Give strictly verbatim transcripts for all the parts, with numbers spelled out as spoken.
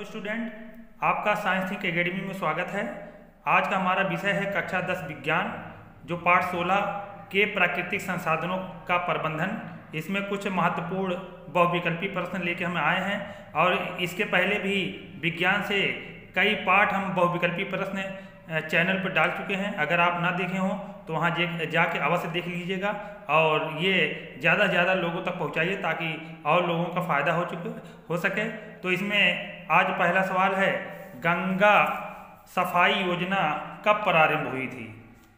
Student, आपका science think academy में स्वागत है। आज का हमारा विषय है कक्षा दस विज्ञान, जो पाठ सोलह के प्राकृतिक संसाधनों का प्रबंधन। इसमें कुछ महत्वपूर्ण बहुविकल्पी प्रश्न लेके हम आए हैं और इसके पहले भी विज्ञान से कई पाठ हम बहुविकल्पी प्रश्न चैनल पर डाल चुके हैं। अगर आप ना देखे हों तो वहाँ जाके अवश्य देख लीजिएगा और ये ज़्यादा से ज़्यादा लोगों तक पहुँचाइए ताकि और लोगों का फ़ायदा हो चुके हो सके। तो इसमें आज पहला सवाल है, गंगा सफाई योजना कब प्रारंभ हुई थी?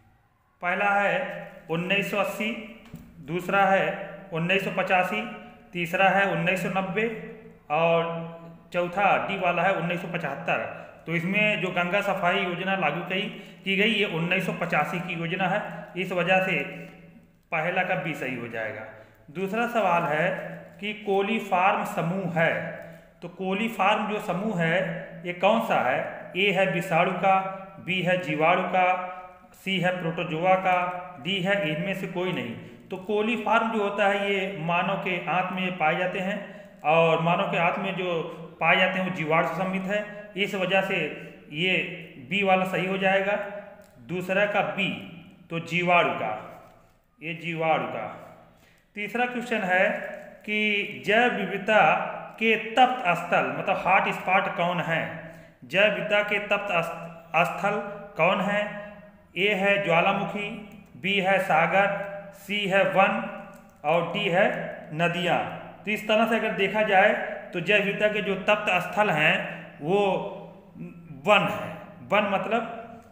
पहला है उन्नीस सौ अस्सी, दूसरा है उन्नीस सौ पचासी, तीसरा है उन्नीस सौ नब्बे और चौथा डी वाला है उन्नीस सौ पचहत्तर। तो इसमें जो गंगा सफाई योजना लागू की की गई ये उन्नीस सौ पचासी की योजना है, इस वजह से पहला का बी सही हो जाएगा। दूसरा सवाल है कि कोलीफार्म समूह है, तो कोलीफार्म जो समूह है ये कौन सा है? ए है विषाणु का, बी है जीवाणु का, सी है प्रोटोजोआ का, डी है इनमें से कोई नहीं। तो कोलीफार्म जो होता है ये मानव के आंत में पाए जाते हैं और मानव के आंत में जो पाए जाते हैं वो जीवाणु से संबंधित है, इस वजह से ये बी वाला सही हो जाएगा। दूसरा का बी तो जीवाणु का, ये जीवाणु का। तीसरा क्वेश्चन है कि जैव विविधता के तप्त स्थल मतलब हॉट स्पॉट कौन है? जैव विविधता के तप्त स्थल कौन है? ए है ज्वालामुखी, बी है सागर, सी है वन और डी है नदियाँ। तो इस तरह से अगर देखा जाए तो जैव विविधता के जो तप्त स्थल हैं वो वन है, वन मतलब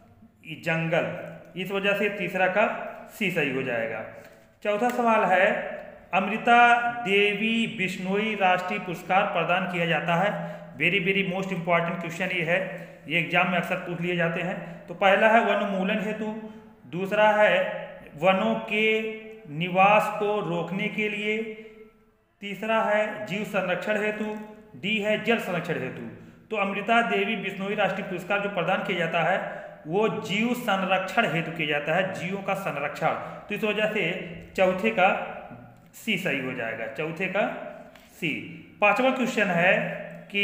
जंगल, इस वजह से तीसरा का सी सही हो जाएगा। चौथा सवाल है, अमृता देवी बिश्नोई राष्ट्रीय पुरस्कार प्रदान किया जाता है। Very very most important question ये है, ये एग्जाम में अक्सर पूछ लिए जाते हैं। तो पहला है वनोन्मूलन हेतु, दूसरा है वनों के निवास को रोकने के लिए, तीसरा है जीव संरक्षण हेतु, डी है जल संरक्षण हेतु। तो अमृता देवी बिश्नोई राष्ट्रीय पुरस्कार जो प्रदान किया जाता है वो जीव संरक्षण हेतु किया जाता है, जीवों का संरक्षण। तो इस वजह से चौथे का सी सही हो जाएगा, चौथे का सी। पांचवा क्वेश्चन है कि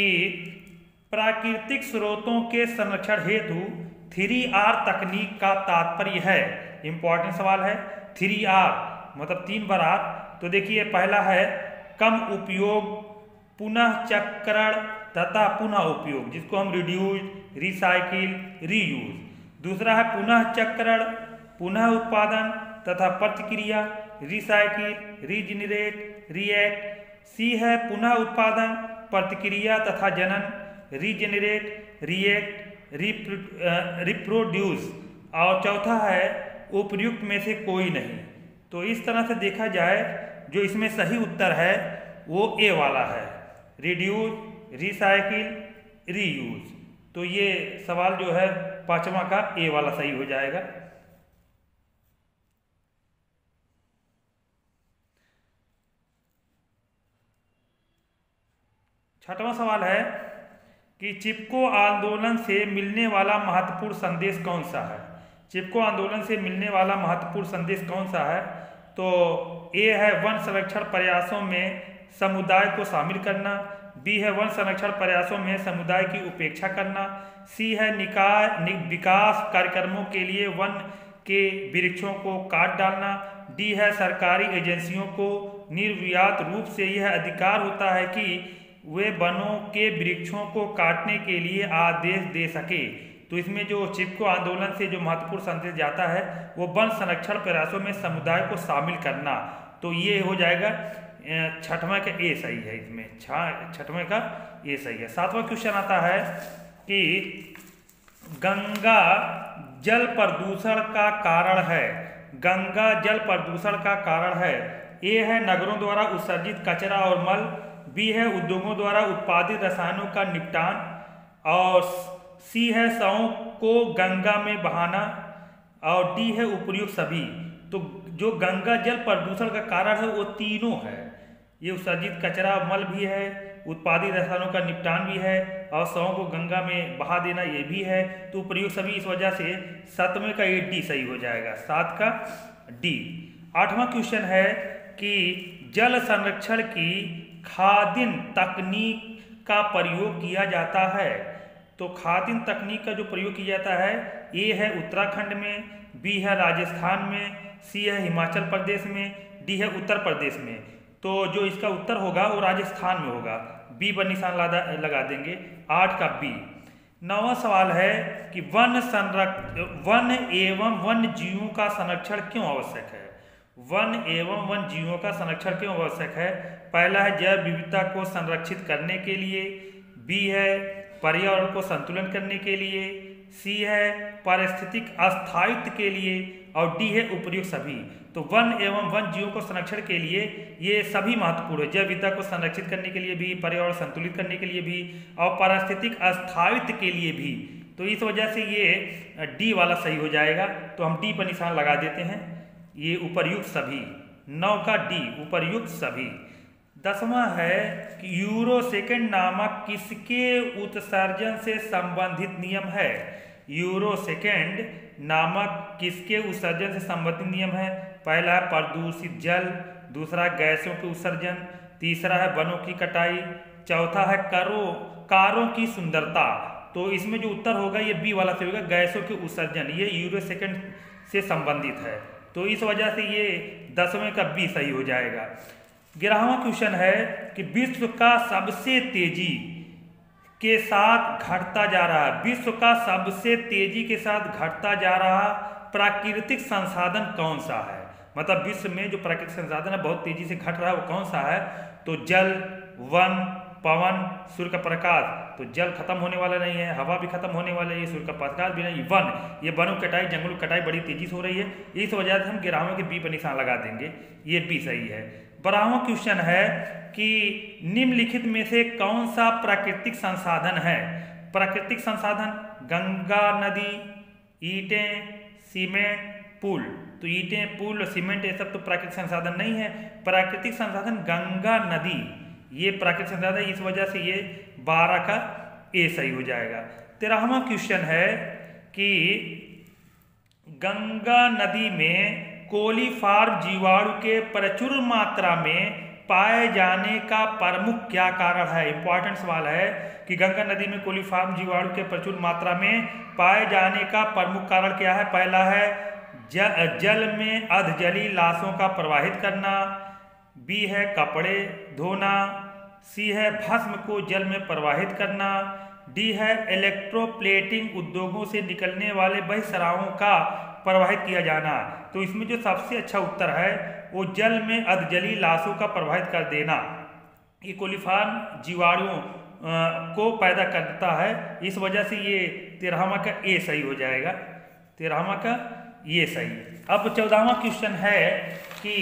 प्राकृतिक स्रोतों के संरक्षण हेतु थ्री आर तकनीक का तात्पर्य है। इंपॉर्टेंट सवाल है, थ्री आर मतलब तीन बार आर। तो देखिए पहला है कम उपयोग, पुनः चक्रण तथा पुनः उपयोग, जिसको हम रिड्यूस, रिसाइकिल, रीयूज। दूसरा है पुनः चक्रण, पुनः उत्पादन तथा प्रतिक्रिया, रिसाइकिल, रीजेनरेट, रिएक्ट। सी है पुनः उत्पादन, प्रतिक्रिया तथा जनन, रीजेनरेट, रिएक्ट, रिप्रोड्यूस। और चौथा है उपर्युक्त में से कोई नहीं। तो इस तरह से देखा जाए जो इसमें सही उत्तर है वो ए वाला है, रिड्यूस, रिसाइकिल, रीयूज। तो ये सवाल जो है पांचवा का ए वाला सही हो जाएगा। छठवां सवाल है कि चिपको आंदोलन से मिलने वाला महत्वपूर्ण संदेश कौन सा है? चिपको आंदोलन से मिलने वाला महत्वपूर्ण संदेश कौन सा है? तो ए है वन संरक्षण प्रयासों में समुदाय को शामिल करना, बी है वन संरक्षण प्रयासों में समुदाय की उपेक्षा करना, सी है निकाय नि, विकास कार्यक्रमों के लिए वन के वृक्षों को काट डालना, डी है सरकारी एजेंसियों को निर्विवाद रूप से यह अधिकार होता है कि वे वनों के वृक्षों को काटने के लिए आदेश दे सके। तो इसमें जो चिपको आंदोलन से जो महत्वपूर्ण संदेश जाता है वो वन संरक्षण प्रयासों में समुदाय को शामिल करना। तो ये हो जाएगा छठवें का ए सही है, इसमें छठवें का ए सही है। सातवां क्वेश्चन आता है कि गंगा जल प्रदूषण का कारण है। गंगा जल प्रदूषण का कारण है, ए है नगरों द्वारा उत्सर्जित कचरा और मल, बी है उद्योगों द्वारा उत्पादित रसायनों का निपटान और सी है शवों को गंगा में बहाना और डी है उपर्युक्त सभी। तो जो गंगा जल प्रदूषण का कारण है वो तीनों है, ये उत्सर्जित कचरा मल भी है, उत्पादित रसायनों का निपटान भी है और शवों को गंगा में बहा देना ये भी है। तो उपर्युक्त सभी, इस वजह से सातवें का ये डी सही हो जाएगा, सात का डी। आठवां क्वेश्चन है कि जल संरक्षण की खादिन तकनीक का प्रयोग किया जाता है? तो खादिम तकनीक का जो प्रयोग किया जाता है, ए है उत्तराखंड में, बी है राजस्थान में, सी है हिमाचल प्रदेश में, डी है उत्तर प्रदेश में। तो जो इसका उत्तर होगा वो राजस्थान में होगा। बी पर निशान लगा लगा देंगे। आठ का बी। नौवां सवाल है कि वन संरक्षण वन एवं वन्य जीवों का संरक्षण क्यों आवश्यक है? वन एवं वन्य जीवों का संरक्षण क्यों आवश्यक है? पहला है जैव विविधता को संरक्षित करने के लिए, बी है पर्यावरण को संतुलन करने के लिए, सी है पारिस्थितिक अस्थायित्व के लिए और डी है उपयुक्त सभी। तो वन एवं वन जीवों को संरक्षण के लिए ये सभी महत्वपूर्ण है। जैव विविधता को संरक्षित करने के लिए भी, पर्यावरण संतुलित करने के लिए भी और पारिस्थितिक अस्थायित्व के लिए भी। तो इस वजह से ये डी वाला सही हो जाएगा। तो हम डी पर निशान लगा देते हैं। ये उपयुक्त सभी। नौ का डी उपयुक्त सभी। दसवां है कि यूरो सेकेंड नामक किसके उत्सर्जन से संबंधित नियम है? यूरो सेकेंड नामक किसके उत्सर्जन से संबंधित नियम है? पहला है प्रदूषित जल, दूसरा गैसों के उत्सर्जन, तीसरा है वनों की कटाई, चौथा है कारों कारों की सुंदरता। तो इसमें जो उत्तर होगा ये बी वाला से होगा, गैसों के उत्सर्जन। ये यूरो सेकेंड से संबंधित है। तो इस वजह से ये दसवें का बी सही हो जाएगा। ग्यारहवां क्वेश्चन है कि विश्व का सबसे तेजी के साथ घटता जा रहा है विश्व का सबसे तेजी के साथ घटता जा रहा प्राकृतिक संसाधन कौन सा है? मतलब विश्व में जो प्राकृतिक संसाधन है बहुत तेजी से घट रहा है वो कौन सा है? तो जल, वन, पवन, सूर्य का प्रकाश। तो जल खत्म होने वाला नहीं है, हवा भी खत्म होने वाला है, सूर्य का प्रकाश भी नहीं। वन, ये वनों की कटाई, जंगलों की कटाई बड़ी तेजी से हो रही है। इस वजह से हम ग्यारहवें के बी पर निशान लगा देंगे। ये बी सही है। बारहवां क्वेश्चन है कि निम्नलिखित में से कौन सा प्राकृतिक संसाधन है? प्राकृतिक संसाधन गंगा नदी, ईंटें, सीमेंट, पुल। तो ईंटें, पुल और सीमेंट ये सब तो प्राकृतिक संसाधन नहीं है। प्राकृतिक संसाधन गंगा नदी ये प्राकृतिक संसाधन है। इस वजह से ये बारह का ए सही हो जाएगा। तेरहवां क्वेश्चन है कि गंगा नदी में कोलीफॉर्म जीवाणु के प्रचुर मात्रा में पाए जाने का प्रमुख क्या कारण है? इंपॉर्टेंट सवाल है कि गंगा नदी में कोलीफॉर्म जीवाणु के प्रचुर मात्रा में पाए जाने का प्रमुख कारण क्या है? पहला है ज, जल में अधजली लाशों का प्रवाहित करना, बी है कपड़े धोना, सी है भस्म को जल में प्रवाहित करना, डी है इलेक्ट्रोप्लेटिंग उद्योगों से निकलने वाले बहिस्रावों का प्रवाहित किया जाना। तो इसमें जो सबसे अच्छा उत्तर है वो जल में अधजली लाशों का प्रवाहित कर देना। ये कोलीफॉर्म जीवाणुओं को पैदा करता है। इस वजह से ये तेरहवां का ए सही हो जाएगा। तेरहवां का ये सही। अब चौदहवां क्वेश्चन है कि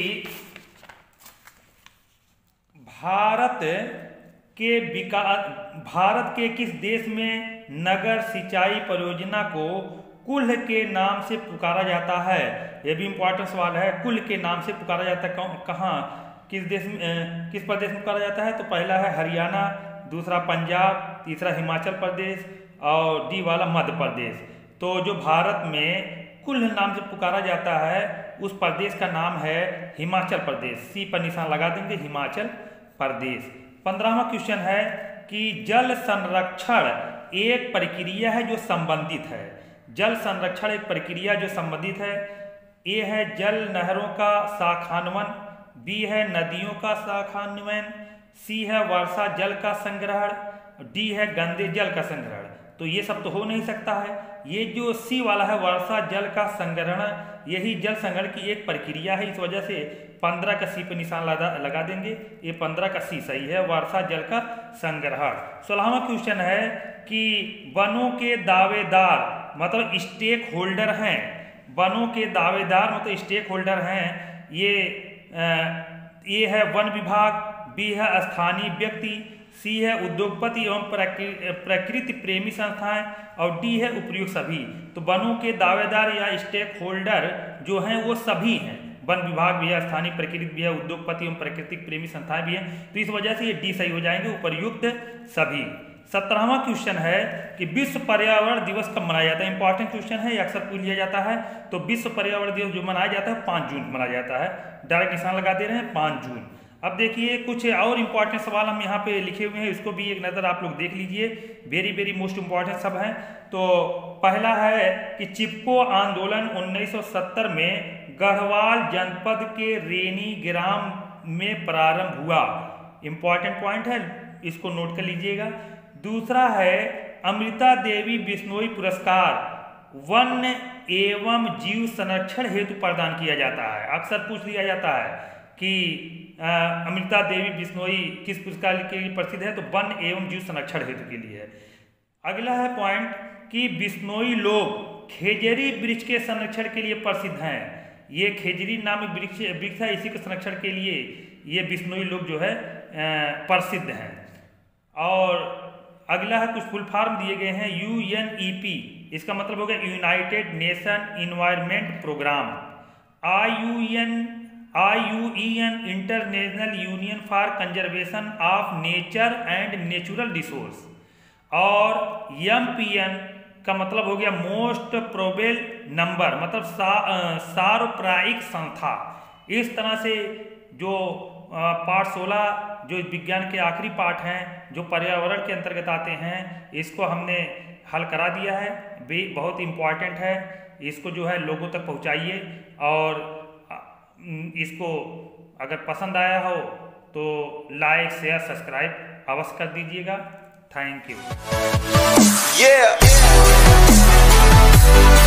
भारत के विकास भारत के किस देश में नगर सिंचाई परियोजना को कुल्ह के नाम से पुकारा जाता है? यह भी इंपॉर्टेंट सवाल है। कुल्ह के नाम से पुकारा जाता है कहाँ, किस देश में, किस प्रदेश में पुकारा जाता है? तो पहला है हरियाणा, दूसरा पंजाब, तीसरा हिमाचल प्रदेश और डी वाला मध्य प्रदेश। तो जो भारत में कुल्ह नाम से पुकारा जाता है उस प्रदेश का नाम है हिमाचल प्रदेश। सी पर निशान लगा देंगे, हिमाचल प्रदेश। पंद्रहवां क्वेश्चन है कि जल संरक्षण एक प्रक्रिया है जो संबंधित है। जल संरक्षण एक प्रक्रिया जो संबंधित है। ए है जल नहरों का शाखान्वयन, बी है नदियों का शाखान्वयन, सी है वर्षा जल का संग्रहण, डी है गंदे जल का संग्रहण। तो ये सब तो हो नहीं सकता है। ये जो सी वाला है वर्षा जल का संग्रहण, यही जल संग्रहण की एक प्रक्रिया है। इस वजह से पंद्रह का सी पे निशान लगा लगा देंगे। ये पंद्रह का सी सही है, वर्षा जल का संग्रहण। सोलहवां क्वेश्चन है कि वनों के दावेदार मतलब स्टेक होल्डर हैं। वनों के दावेदार मतलब स्टेक होल्डर हैं। ये ए है वन विभाग, बी है स्थानीय व्यक्ति, सी है उद्योगपति एवं प्रकृति प्रेमी संस्थाएं और डी है उपयुक्त सभी। तो वनों के दावेदार या स्टेक होल्डर जो हैं वो सभी हैं। वन विभाग भी है, स्थानीय प्रकृति भी है, उद्योगपति एवं प्राकृतिक प्रेमी संस्थाएं भी हैं। तो इस वजह से ये डी सही हो जाएंगे, उपयुक्त सभी। सत्रहवां क्वेश्चन है कि विश्व पर्यावरण दिवस कब मनाया जाता है? इंपॉर्टेंट क्वेश्चन है, अक्सर पूछ लिया जाता है। तो विश्व पर्यावरण दिवस जो मनाया जाता है पाँच जून मनाया जाता है। डायरेक्ट निशान लगा दे रहे हैं पाँच जून। अब देखिए कुछ और इम्पॉर्टेंट सवाल हम यहाँ पे लिखे हुए हैं, इसको भी एक नज़र आप लोग देख लीजिए। वेरी वेरी मोस्ट इम्पॉर्टेंट सब हैं। तो पहला है कि चिपको आंदोलन उन्नीस सौ सत्तर में गढ़वाल जनपद के रेनी ग्राम में प्रारंभ हुआ। इम्पॉर्टेंट पॉइंट है, इसको नोट कर लीजिएगा। दूसरा है अमृता देवी बिश्नोई पुरस्कार वन एवं जीव संरक्षण हेतु प्रदान किया जाता है। अक्सर पूछ लिया जाता है कि अमृता देवी बिश्नोई किस पुरस्कार के लिए प्रसिद्ध है, तो वन एवं जीव संरक्षण हेतु के लिए है। अगला है पॉइंट कि बिश्नोई लोग खेजरी वृक्ष के संरक्षण के लिए प्रसिद्ध हैं। ये खेजरी नामक वृक्ष वृक्ष है, इसी के संरक्षण के लिए ये बिश्नोई लोग जो है प्रसिद्ध हैं। और अगला है कुछ फुल फॉर्म दिए गए हैं। यू एन ई पी, इसका मतलब हो गया United Nation Environment Programme. I U N I U E N International Union for Conservation of Nature and Natural Resource. और एम पी एन का मतलब हो गया मोस्ट प्रोबेबल नंबर, मतलब सा, सार्वप्रायिक संख्या। इस तरह से जो पार्ट सोलह जो विज्ञान के आखिरी पार्ट हैं, जो पर्यावरण के अंतर्गत आते हैं, इसको हमने हल करा दिया है। भी बहुत इम्पॉर्टेंट है, इसको जो है लोगों तक पहुंचाइए। और इसको अगर पसंद आया हो तो लाइक शेयर सब्सक्राइब अवश्य कर दीजिएगा। Thank you. yeah.